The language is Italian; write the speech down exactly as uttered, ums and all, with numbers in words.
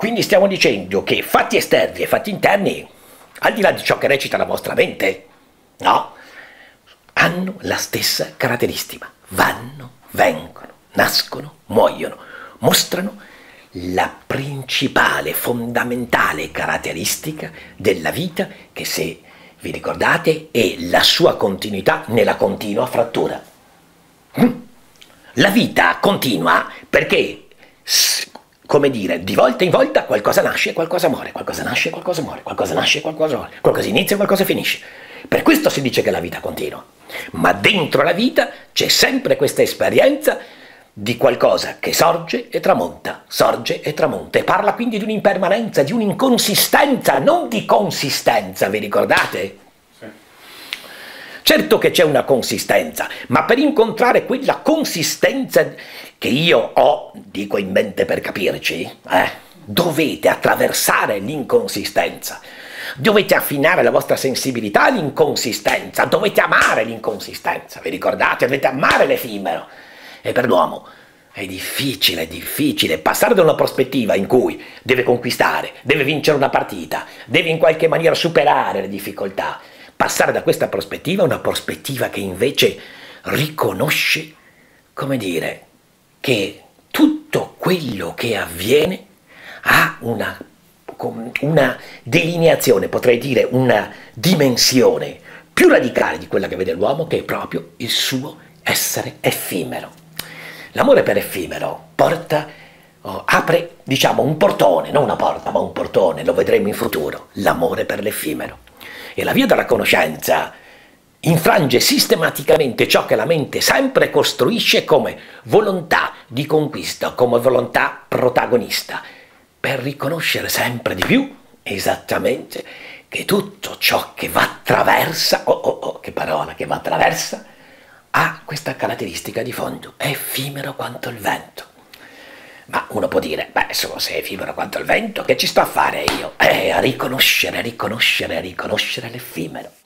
Quindi stiamo dicendo che fatti esterni e fatti interni, al di là di ciò che recita la vostra mente, no, hanno la stessa caratteristica. Vanno, vengono, nascono, muoiono, mostrano la principale, fondamentale caratteristica della vita che, se vi ricordate, è la sua continuità nella continua frattura. La vita continua perché, come dire, di volta in volta qualcosa nasce e qualcosa muore, qualcosa nasce e qualcosa muore, qualcosa nasce e qualcosa muore, qualcosa inizia e qualcosa finisce. Per questo si dice che la vita continua. Ma dentro la vita c'è sempre questa esperienza di qualcosa che sorge e tramonta, sorge e tramonta, e parla quindi di un'impermanenza, di un'inconsistenza, non di consistenza, vi ricordate? Sì. Certo che c'è una consistenza, ma per incontrare quella consistenza che io ho, dico in mente per capirci, eh, dovete attraversare l'inconsistenza. Dovete affinare la vostra sensibilità all'inconsistenza, dovete amare l'inconsistenza, vi ricordate? Dovete amare l'effimero. E per l'uomo è difficile, è difficile passare da una prospettiva in cui deve conquistare, deve vincere una partita, deve in qualche maniera superare le difficoltà. Passare da questa prospettiva a una prospettiva che invece riconosce, come dire, che tutto quello che avviene ha una una delineazione, potrei dire una dimensione più radicale di quella che vede l'uomo, che è proprio il suo essere effimero. L'amore per effimero porta, oh, apre, diciamo, un portone, non una porta, ma un portone, lo vedremo in futuro, l'amore per l'effimero. E la via della conoscenza infrange sistematicamente ciò che la mente sempre costruisce come volontà di conquista, come volontà protagonista, per riconoscere sempre di più, esattamente, che tutto ciò che va attraversa, oh oh oh, che parola, che va attraversa, ha questa caratteristica di fondo, è effimero quanto il vento. Ma uno può dire, beh, se è effimero quanto il vento, che ci sto a fare io? Eh, a riconoscere, a riconoscere, a riconoscere l'effimero.